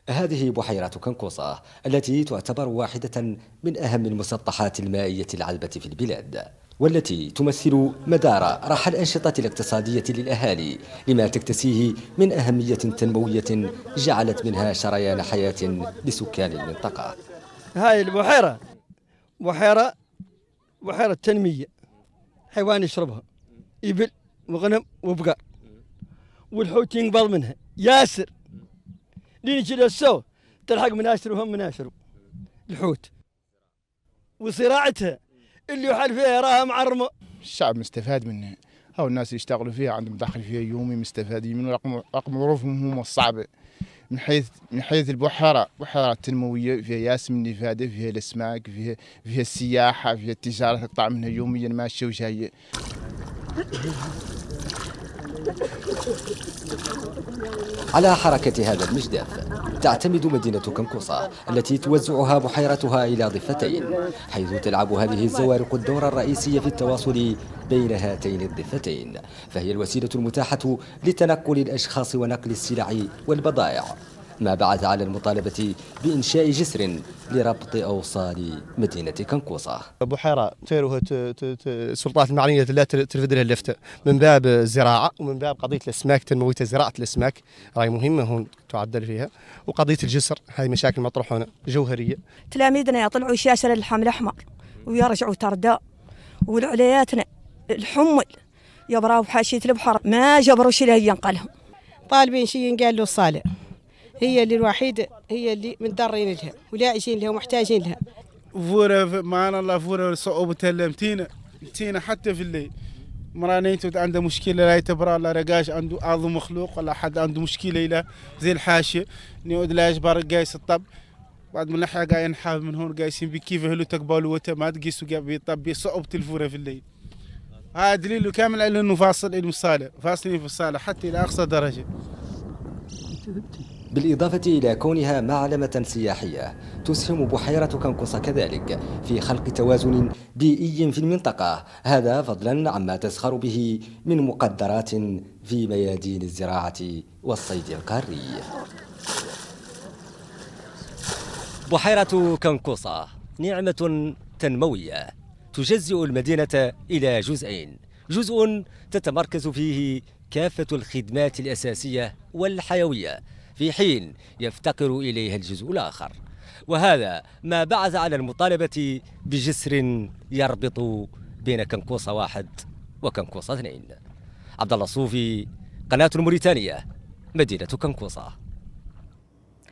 هذه بحيرة كنكوصة التي تعتبر واحدة من أهم المسطحات المائية العذبة في البلاد، والتي تمثل مدار راحة الأنشطة الاقتصادية للأهالي، لما تكتسيه من أهمية تنموية جعلت منها شريان حياة لسكان المنطقة. هاي البحيرة بحيرة تنمية، حيوان يشربها، إبل وغنم وبقر، والحوت ينقبض منها ياسر لين كذا السو تلحق مناشر وهم مناشر الحوت، وزراعتها اللي يحل فيها راها معرمة. الشعب مستفاد منها، أو الناس اللي يشتغلوا فيها عندهم دخل فيها يومي مستفادين من رقم ظروفهم هم الصعبة. من حيث البحيرة بحيرة تنموية، فيها ياس من الإفادة، فيها الأسماك، فيها السياحة، فيها التجارة تقطع منها يوميا ماشية وجاية. على حركة هذا المجداف تعتمد مدينة كنكوصة التي توزعها بحيرتها إلى ضفتين، حيث تلعب هذه الزوارق الدور الرئيسي في التواصل بين هاتين الضفتين، فهي الوسيلة المتاحة لتنقل الأشخاص ونقل السلع والبضائع، ما بعث على المطالبة بإنشاء جسر لربط أوصال مدينة كنكوصة. بحيرة تيروها السلطات المعنية لا تلفت لها اللفتة من باب الزراعة ومن باب قضية الأسماك، تنموية زراعة الأسماك راهي مهمة هون تعدل فيها، وقضية الجسر هاي مشاكل مطروحة هنا جوهرية. تلاميذنا يطلعوا شاشة للحمل الأحمر ويرجعوا ترداء، والعلياتنا الحمل يبراوا بحاشية البحر ما جبروا شيء لهي ينقلهم. طالبين شيء ينقال له الصالة، هي اللي الوحيدة، هي اللي متضرين لها ولا عايشين لها ومحتاجين لها. فورة معنا الله، فورة صعوبة تلمتينا حتى في الليل. مرانيت عنده مشكلة لا يتبرع لا رقاش عنده أعظم مخلوق ولا حد عنده مشكلة إلى زي الحاشية نيود لا يجبر قايس الطب بعد من لحية قاي نحاول من هون قايسين بكيف هلو تقبلوا وما تقيسوا قاي طب صعوبة الفورة في الليل. هذا دليل كامل على إنه فاصل المصالة، فاصلين في الصالة حتى إلى أقصى درجة. بالإضافة إلى كونها معلمة سياحية، تسهم بحيرة كنكوصة كذلك في خلق توازن بيئي في المنطقة، هذا فضلا عما تزخر به من مقدرات في ميادين الزراعة والصيد القاري. بحيرة كنكوصة نعمة تنموية تجزئ المدينة إلى جزئين، جزء تتمركز فيه كافة الخدمات الأساسية والحيوية، في حين يفتقر إليها الجزء الآخر، وهذا ما بعث على المطالبة بجسر يربط بين كنكوصة 1 وكنكوصة 2. عبد الله الصوفي، قناة الموريتانية، مدينة كنكوصة.